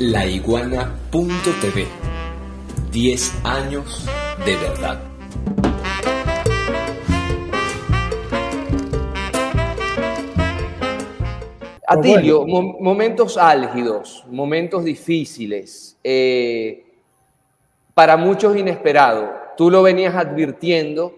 laiguana.tv. 10 años de verdad. Atilio, momentos álgidos, momentos difíciles, para muchos inesperados. Tú lo venías advirtiendo,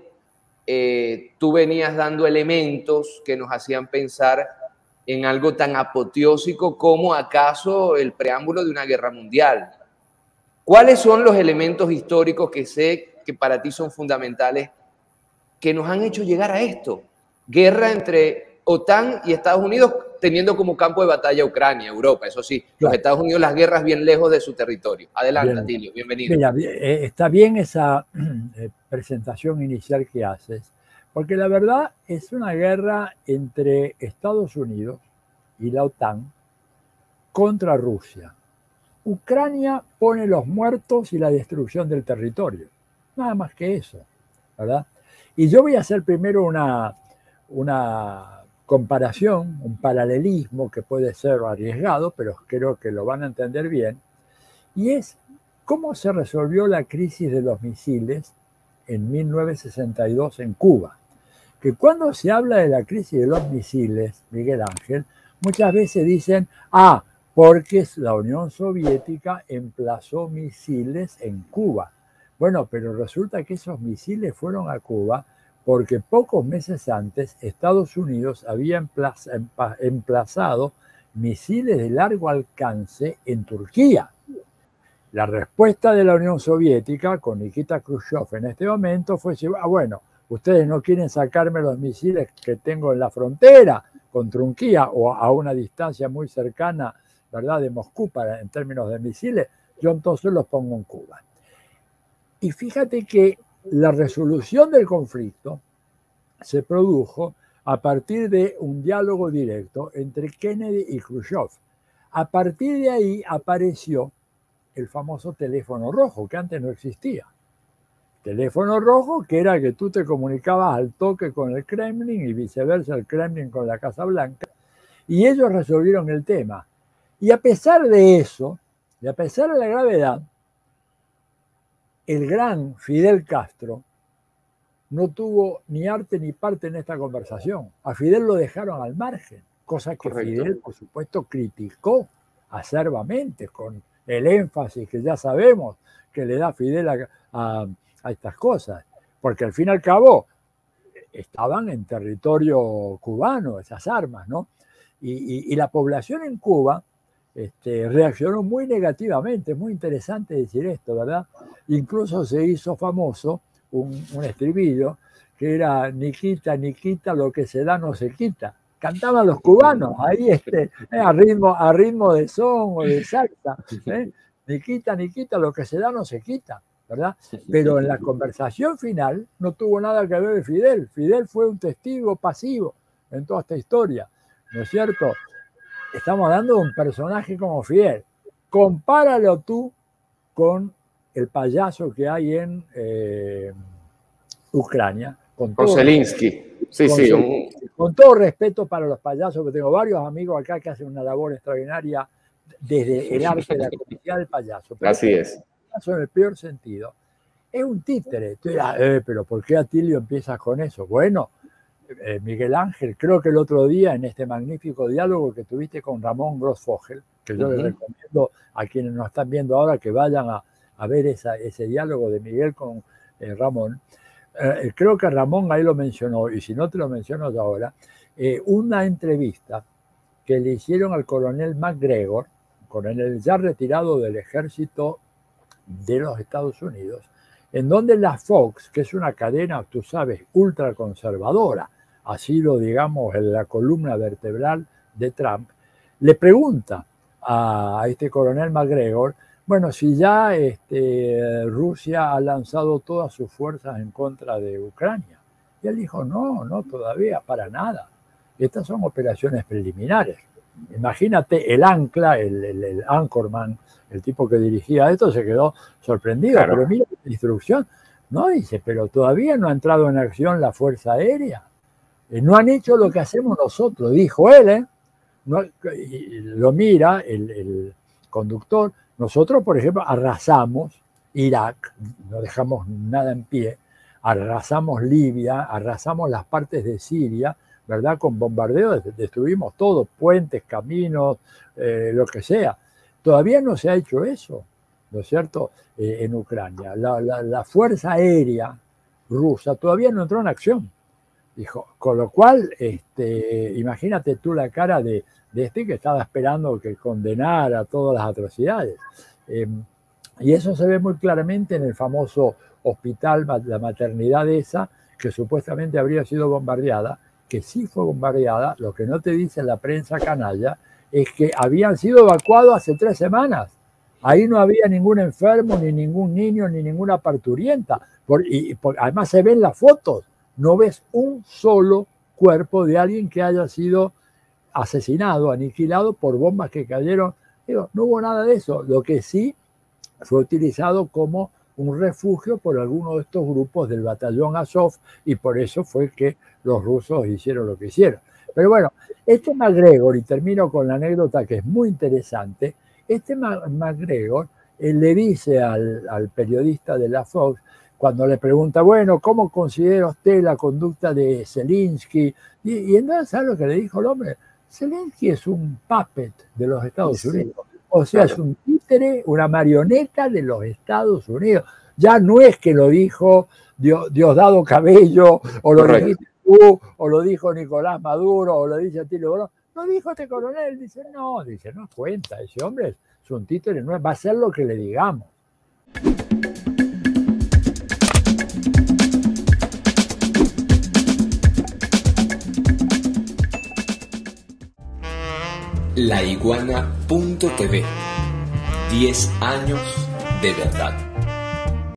tú venías dando elementos que nos hacían pensar en algo tan apoteósico como acaso el preámbulo de una guerra mundial. ¿Cuáles son los elementos históricos que sé que para ti son fundamentales que nos han hecho llegar a esto? Guerra entre OTAN y Estados Unidos, teniendo como campo de batalla Ucrania, Europa, eso sí, claro. Los Estados Unidos, las guerras bien lejos de su territorio. Adelante, bien. Atilio, bienvenido. Mira, está bien esa presentación inicial que haces, porque la verdad es una guerra entre Estados Unidos y la OTAN contra Rusia. Ucrania pone los muertos y la destrucción del territorio, nada más que eso, ¿verdad? Y yo voy a hacer primero una comparación, un paralelismo que puede ser arriesgado, pero creo que lo van a entender bien, y es cómo se resolvió la crisis de los misiles en 1962 en Cuba. Que cuando se habla de la crisis de los misiles, Miguel Ángel, muchas veces dicen, porque la Unión Soviética emplazó misiles en Cuba. Bueno, pero resulta que esos misiles fueron a Cuba porque pocos meses antes Estados Unidos había emplazado misiles de largo alcance en Turquía. La respuesta de la Unión Soviética con Nikita Khrushchev en este momento fue decir, bueno, ustedes no quieren sacarme los misiles que tengo en la frontera con Turquía o a una distancia muy cercana, ¿verdad?, de Moscú en términos de misiles, yo entonces los pongo en Cuba. Y fíjate que la resolución del conflicto se produjo a partir de un diálogo directo entre Kennedy y Khrushchev. A partir de ahí apareció el famoso teléfono rojo, que antes no existía. Teléfono rojo, que era que tú te comunicabas al toque con el Kremlin y viceversa el Kremlin con la Casa Blanca, y ellos resolvieron el tema. Y a pesar de eso, y a pesar de la gravedad, el gran Fidel Castro no tuvo ni arte ni parte en esta conversación. A Fidel lo dejaron al margen, cosa que correcto. Fidel, por supuesto, criticó acerbamente, con el énfasis que ya sabemos que le da Fidel a estas cosas, porque al fin y al cabo estaban en territorio cubano esas armas, ¿no? Y la población en Cuba reaccionó muy negativamente. Es muy interesante decir esto, ¿verdad? Incluso se hizo famoso un estribillo que era Nikita, Nikita, lo que se da no se quita. Cantaban los cubanos ahí a ritmo de son o de salsa. Nikita, Nikita, lo que se da no se quita, ¿verdad? Pero en la conversación final no tuvo nada que ver Fidel. Fidel fue un testigo pasivo en toda esta historia, ¿no es cierto? Estamos hablando de un personaje como Fidel. Compáralo tú con el payaso que hay en Ucrania. Con Zelensky. Con todo respeto para los payasos, que tengo varios amigos acá que hacen una labor extraordinaria desde el arte de la comicidad del payaso. Pero así es. El payaso en el peor sentido. Es un títere. Tú dirás, pero ¿por qué, Atilio, empiezas con eso? Bueno, Miguel Ángel, creo que el otro día en este magnífico diálogo que tuviste con Ramón Grossfogel, que yo les recomiendo a quienes nos están viendo ahora que vayan a ver ese diálogo de Miguel con Ramón, creo que Ramón ahí lo mencionó, y si no te lo menciono yo ahora, una entrevista que le hicieron al coronel McGregor, coronel ya retirado del ejército de los Estados Unidos, en donde la Fox, que es una cadena, tú sabes, ultraconservadora, ha sido, digamos, en la columna vertebral de Trump, le pregunta a este coronel McGregor, bueno, si ya Rusia ha lanzado todas sus fuerzas en contra de Ucrania. Y él dijo, no, todavía, para nada. Estas son operaciones preliminares. Imagínate el ancla, el anchorman, el tipo que dirigía esto, se quedó sorprendido. Claro. Pero mira la instrucción. No, dice, pero todavía no ha entrado en acción la Fuerza Aérea. No han hecho lo que hacemos nosotros, dijo él. No, lo mira el conductor. Nosotros, por ejemplo, arrasamos Irak, no dejamos nada en pie, arrasamos Libia, arrasamos las partes de Siria, ¿verdad? Con bombardeos destruimos todo, puentes, caminos, lo que sea. Todavía no se ha hecho eso, ¿no es cierto?, en Ucrania. La Fuerza Aérea rusa todavía no entró en acción. Dijo, con lo cual, imagínate tú la cara de que estaba esperando que condenara todas las atrocidades. Y eso se ve muy claramente en el famoso hospital, la maternidad esa, que supuestamente habría sido bombardeada, que sí fue bombardeada. Lo que no te dice la prensa canalla es que habían sido evacuados hace 3 semanas. Ahí no había ningún enfermo, ni ningún niño, ni ninguna parturienta. Además se ven las fotos. No ves un solo cuerpo de alguien que haya sido asesinado, aniquilado por bombas que cayeron. Digo, no hubo nada de eso. Lo que sí fue utilizado como un refugio por algunos de estos grupos del batallón Azov, y por eso fue que los rusos hicieron lo que hicieron. Pero bueno, MacGregor, y termino con la anécdota que es muy interesante, MacGregor le dice al periodista de la Fox, cuando le pregunta, bueno, ¿cómo considera usted la conducta de Zelensky? Y entonces, ¿sabe lo que le dijo el hombre? Zelensky es un puppet de los Estados Unidos. O sea, es un títere, una marioneta de los Estados Unidos. Ya no es que lo dijo Diosdado Cabello, o lo dijiste tú, o lo dijo Nicolás Maduro, o lo dice Atilio Borón. Lo dijo este coronel. Dice, no cuenta. Ese hombre es un títere, no va a hacer lo que le digamos. Laiguana.tv. 10 años de verdad.